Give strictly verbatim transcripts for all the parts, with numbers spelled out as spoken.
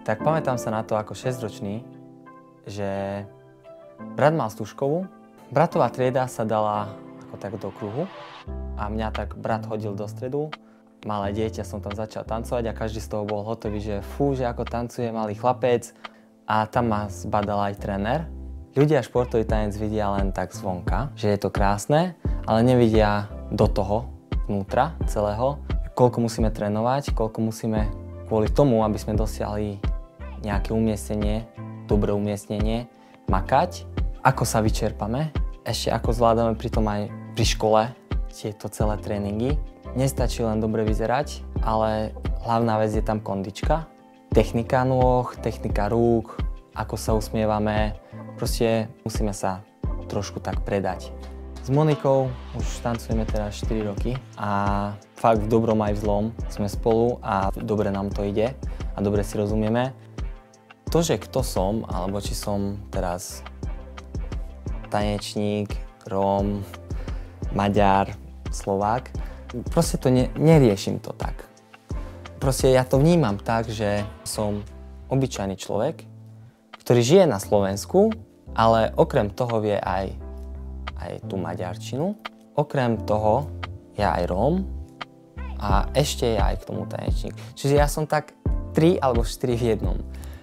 Tak pamätám sa na to ako šesťročný, že brat mal stužkovú. Bratová trieda sa dala ako tak do kruhu a mňa tak brat hodil do stredu. Malé dieťa som tam začal tancovať a každý z toho bol hotový, že fú, že ako tancuje malý chlapec. A tam ma zbadal aj tréner. Ľudia športový tanec vidia len tak zvonka, že je to krásne, ale nevidia do toho, vnútra celého, koľko musíme trénovať, koľko musíme kvôli tomu, aby sme dosiahli nejaké umiestnenie, dobré umiestnenie, makať, ako sa vyčerpame, ešte ako zvládame pritom aj pri škole tieto celé tréningy. Nestačí len dobre vyzerať, ale hlavná vec je tam kondička, technika nôh, technika rúk, ako sa usmievame, proste musíme sa trošku tak predať. S Monikou už tancujeme teraz štyri roky a fakt v dobrom aj v zlom sme spolu a dobre nám to ide a dobre si rozumieme. To, že kto som, alebo či som teraz tanečník, Róm, Maďar, Slovák, proste to ne, neriešim to tak. Proste ja to vnímam tak, že som obyčajný človek, ktorý žije na Slovensku, ale okrem toho vie aj, aj tú maďarčinu. Okrem toho je aj Róm a ešte je aj k tomu tanečník. Čiže ja som tak tri alebo štyri v jednom.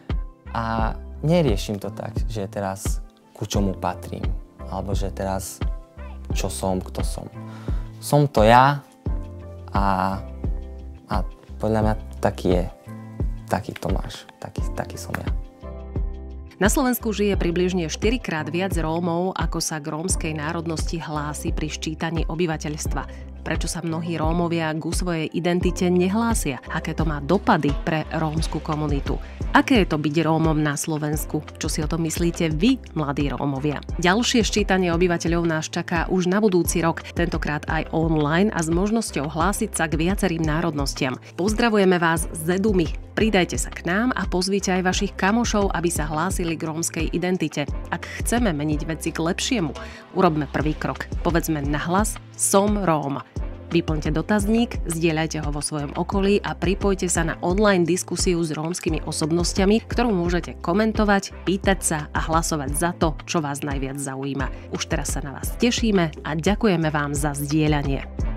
A neriešim to tak, že teraz ku čomu patrím, alebo že teraz čo som, kto som. Som to ja a, a podľa mňa taký je, taký to máš, taký, taký som ja. Na Slovensku žije približne štyrikrát viac Rómov, ako sa k rómskej národnosti hlási pri ščítaní obyvateľstva. Prečo sa mnohí Rómovia ku svojej identite nehlásia? Aké to má dopady pre rómsku komunitu? Aké je to byť Rómom na Slovensku? Čo si o tom myslíte vy, mladí Rómovia? Ďalšie ščítanie obyvateľov nás čaká už na budúci rok, tentokrát aj online a s možnosťou hlásiť sa k viacerým národnostiam. Pozdravujeme vás z Edumy. Pridajte sa k nám a pozvíte aj vašich kamošov, aby sa hlásili k rómskej identite. Ak chceme meniť veci k lepšiemu, urobme prvý krok. Povedzme nahlas: som Róm. Vyplňte dotazník, zdieľajte ho vo svojom okolí a pripojte sa na online diskusiu s rómskymi osobnostiami, ktorú môžete komentovať, pýtať sa a hlasovať za to, čo vás najviac zaujíma. Už teraz sa na vás tešíme a ďakujeme vám za zdieľanie.